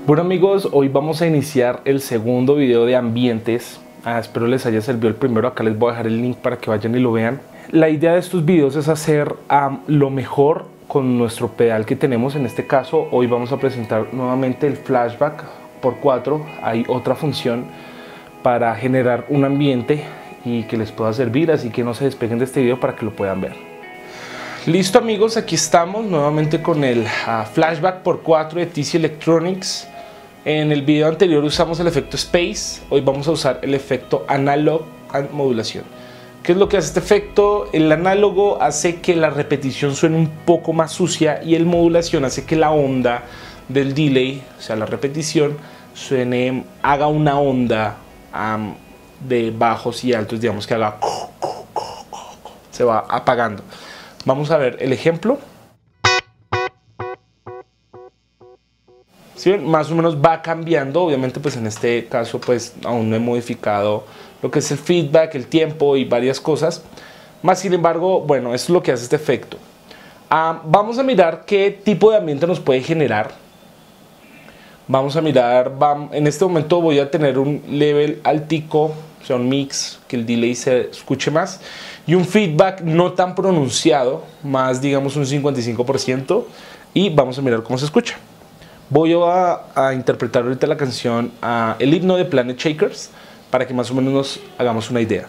Bueno amigos, hoy vamos a iniciar el segundo video de ambientes. Espero les haya servido el primero. Acá les voy a dejar el link para que vayan y lo vean. La idea de estos videos es hacer lo mejor con nuestro pedal que tenemos. En este caso, hoy vamos a presentar nuevamente el Flashback por 4. Hay otra función para generar un ambiente y que les pueda servir, así que no se despeguen de este video para que lo puedan ver. Listo amigos, aquí estamos nuevamente con el Flashback por 4 de TC Electronics. En el video anterior usamos el efecto Space, hoy vamos a usar el efecto Analog and Modulation. ¿Qué es lo que hace este efecto? El análogo hace que la repetición suene un poco más sucia y el modulación hace que la onda del delay, o sea la repetición, haga una onda de bajos y altos, digamos que haga, se va apagando. Vamos a ver el ejemplo. ¿Sí ven? Más o menos va cambiando. Obviamente pues en este caso pues aún no he modificado lo que es el feedback, el tiempo y varias cosas. Más sin embargo, bueno, eso es lo que hace este efecto. Vamos a mirar qué tipo de ambiente nos puede generar. Vamos a mirar, en este momento voy a tener un level altico, o sea un mix, que el delay se escuche más, y un feedback no tan pronunciado, más digamos un 55%, y vamos a mirar cómo se escucha. Voy a interpretar ahorita la canción El himno de Planet Shakers, para que más o menos nos hagamos una idea.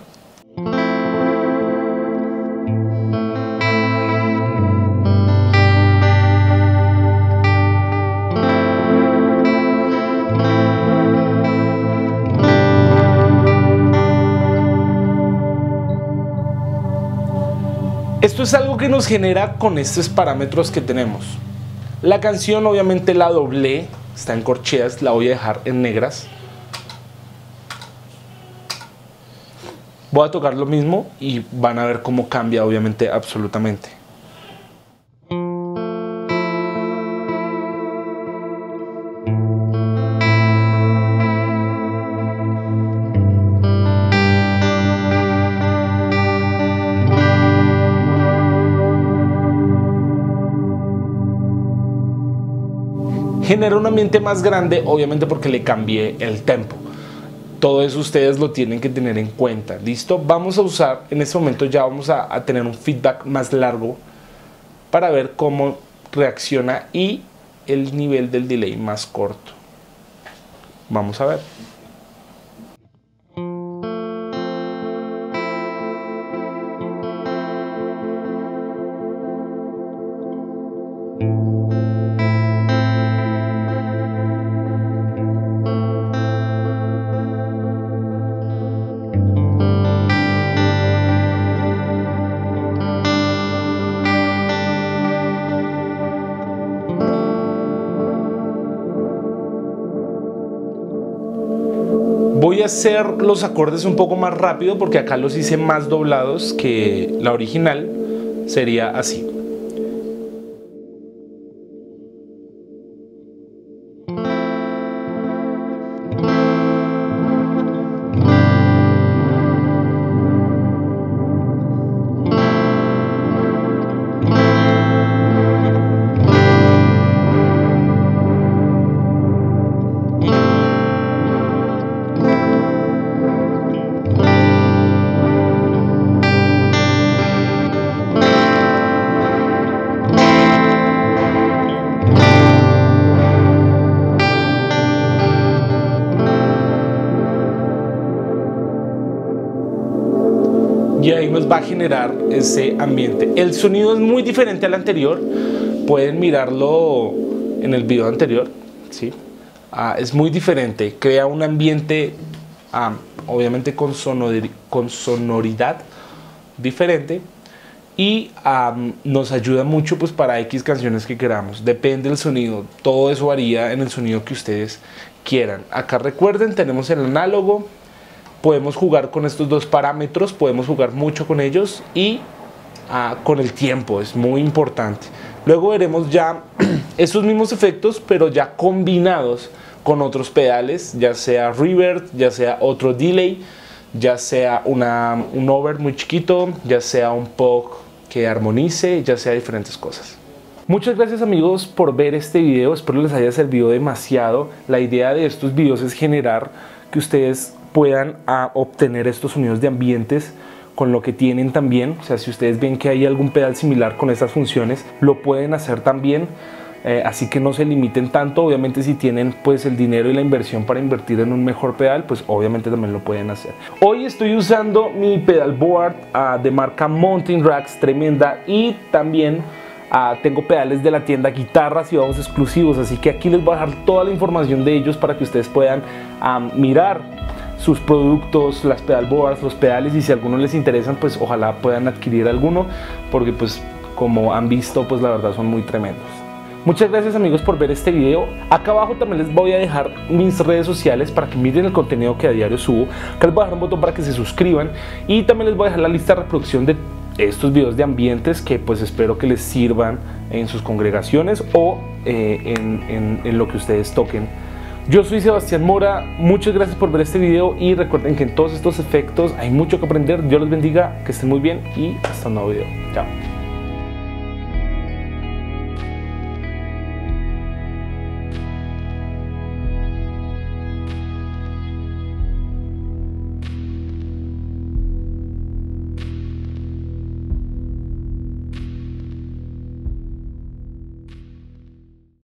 Esto es algo que nos genera con estos parámetros que tenemos. La canción obviamente la doblé, está en corcheas, la voy a dejar en negras. Voy a tocar lo mismo y van a ver cómo cambia obviamente absolutamente. Genera un ambiente más grande, obviamente porque le cambié el tempo. Todo eso ustedes lo tienen que tener en cuenta. ¿Listo? Vamos a usar, en este momento ya vamos a tener un feedback más largo para ver cómo reacciona y el nivel del delay más corto. Vamos a ver. Voy a hacer los acordes un poco más rápido porque acá los hice más doblados que la original. Sería así. Y ahí nos va a generar ese ambiente. El sonido es muy diferente al anterior. Pueden mirarlo en el video anterior, ¿sí? Es muy diferente. Crea un ambiente, obviamente con sonoridad diferente. Y nos ayuda mucho pues, para X canciones que queramos. Depende del sonido. Todo eso varía en el sonido que ustedes quieran. Acá recuerden, tenemos el análogo. Podemos jugar con estos dos parámetros, podemos jugar mucho con ellos y con el tiempo, es muy importante. Luego veremos ya estos mismos efectos, pero ya combinados con otros pedales, ya sea reverb, ya sea otro delay, ya sea un over muy chiquito, ya sea un POG que armonice, ya sea diferentes cosas. Muchas gracias amigos por ver este video, espero les haya servido demasiado. La idea de estos videos es generar que ustedes puedan obtener estos sonidos de ambientes con lo que tienen también. O sea, si ustedes ven que hay algún pedal similar con estas funciones, lo pueden hacer también. Así que no se limiten tanto. Obviamente si tienen pues el dinero y la inversión para invertir en un mejor pedal, pues obviamente también lo pueden hacer. Hoy estoy usando mi pedalboard de marca Mountain Racks, tremenda, y también tengo pedales de la tienda Guitarras y Bajos Exclusivos, así que aquí les voy a dejar toda la información de ellos para que ustedes puedan mirar sus productos, las pedalboards, los pedales, y si a alguno les interesan, pues ojalá puedan adquirir alguno, porque pues como han visto, pues la verdad son muy tremendos. Muchas gracias amigos por ver este video. Acá abajo también les voy a dejar mis redes sociales para que miren el contenido que a diario subo. Acá les voy a dejar un botón para que se suscriban y también les voy a dejar la lista de reproducción de estos videos de ambientes que pues espero que les sirvan en sus congregaciones o en lo que ustedes toquen. Yo soy Sebastián Mora, muchas gracias por ver este video y recuerden que en todos estos efectos hay mucho que aprender. Dios los bendiga, que estén muy bien y hasta un nuevo video. Chao.